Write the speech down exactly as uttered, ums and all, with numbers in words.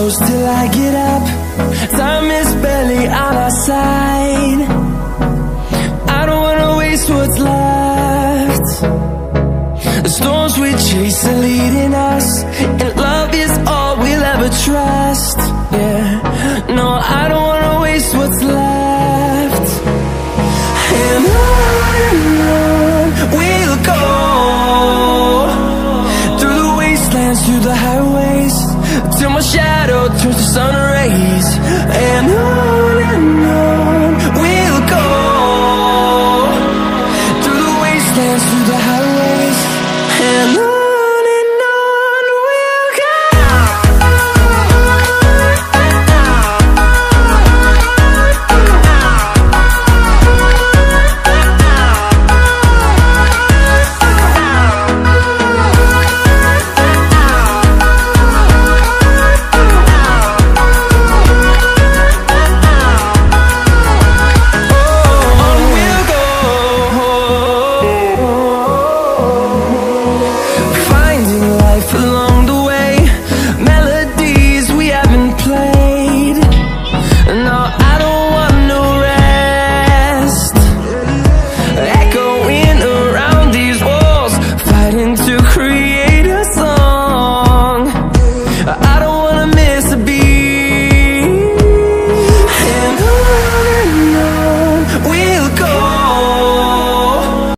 close till I get up. Time is barely on our side. I don't wanna waste what's left. The storms we chase are leading us, and love is all we'll ever trust. Yeah, no, I don't wanna waste what's left. And on and on we'll go, through the wastelands, through the highways, till my shadow turns to sun rays. And on and on we'll go, through the wastelands, through the highways, and on. To